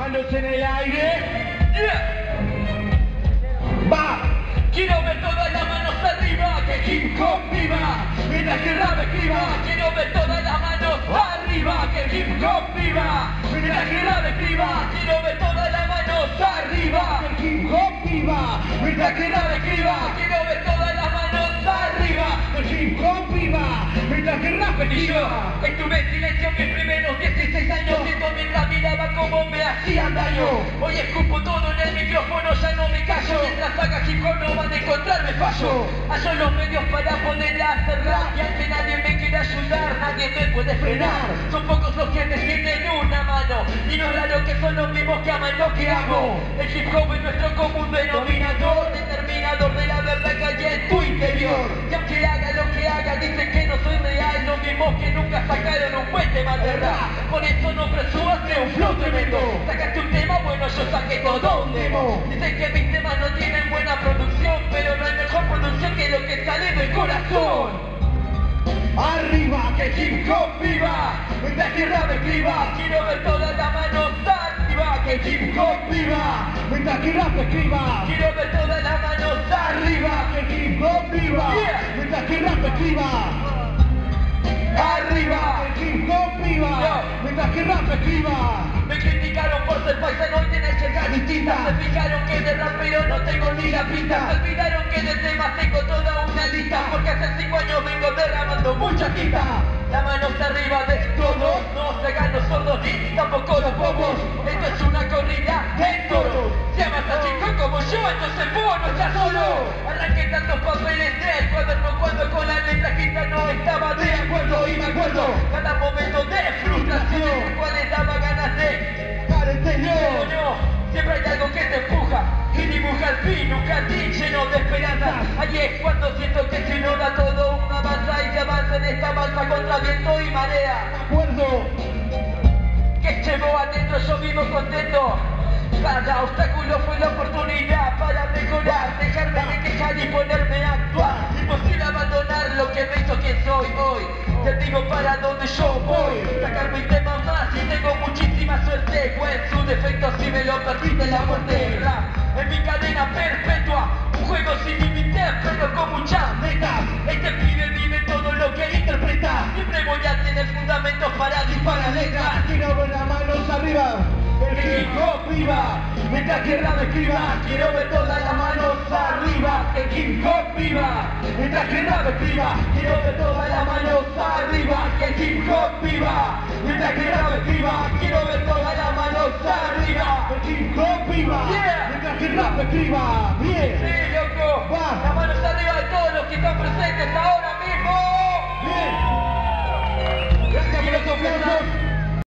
manos en el aire. Va. Quiero ver todas las manos arriba, que hip hop viva. Mientras que el rap escriba. Quiero ver todas las manos arriba, que hip hop viva. Mientras que el rap escriba. Quiero ver todas las manos arriba, Que el hip hop viva. mientras que el rap escriba. Quiero ver todas las manos arriba. Que el hip hop viva. Mientras que el rap Y yo escriba. estuve en silencio mis primeros 16 años, viendo mientras miraba cómo me hacían daño. Hoy escupo todo en el micrófono, ya no me callo. Mientras haga hip hop no van a encontrarme fallo. Hallo los medios para poder hacer rap, y aunque nadie me quiera ayudar, nadie me puede frenar. Son pocos los que me tienen una mano, y no es raro que son los mismos que aman lo que hago. El hip hop es nuestro común denominador, determinador de la verdad que hay en tu interior. Y aunque haga lo que haga, dicen que no soy real, lo mismo que nunca sacaron un buen tema de rap. Por eso no presumas de un flow tremendo. Sacaste un tema, bueno, yo saqué todo un demo. Dicen que mis temas no tienen buena producción, pero no hay mejor producción que lo que sale del corazón. Arriba. Que el hip hop viva, mientras que el rap escriba. Quiero ver todas las manos arriba, que el hip hop viva. Mientras que el rap escriba. Quiero ver todas las manos arriba, Que el hip hop viva. Yeah. Mientras que el rap escriba. arriba. Que el hip hop viva. Mientras que el rap escriba. Me criticaron por ser paisano y tener checar distintas. Se fijaron que de rapero no tengo ni la pinta. Se olvidaron que de temas tengo toda una lista, porque hace 5 años vengo derramando mucha tinta. La mano está arriba de todos, no se hagan los sordos ni tampoco los bobos. Esto es una corrida de toros. Si amas a chico como yo, entonces vos no estás solo. Arranqué tantos papeles del cuaderno cuando con la letra escrita no estaba de acuerdo. Y me acuerdo cada momento de frustración, el cual le daba ganas de Para el pero señor. no, siempre hay algo que te empuja y dibuja el fin, un jardín lleno de esperanza. Ahí es cuando siento que se nos da todo una avanza y se avanza en esta balsa contra viento y marea. Acuerdo. Que llevo adentro, yo vivo contento. Cada obstáculo fue la oportunidad para mejorar, dejarme de quejar y ponerme a actuar. Imposible abandonar lo que me hizo quien soy hoy. Te digo para dónde yo voy. Sacar mi tema más y tengo muchísima suerte. O en su defecto si me lo permite la muerte. Rap en mi cadena perpetua, un juego sin límites pero con muchas metas. Este pibe vive todo lo que interpreta. Siempre voy a tener fundamentos para disparar letras. Quiero ver las manos arriba. El hip hop viva, mientras que el rap escriba. Quiero ver todas las manos arriba, que el hip hop viva, mientras que el rap escriba. Quiero ver todas las manos arriba, que el hip hop viva, mientras que el rap escriba. Quiero ver todas las manos arriba. Que el hip hop viva. Yeah. Mientras que el rap escriba. Bien. Sí, loco, Va. las manos arriba de todos los que están presentes ahora.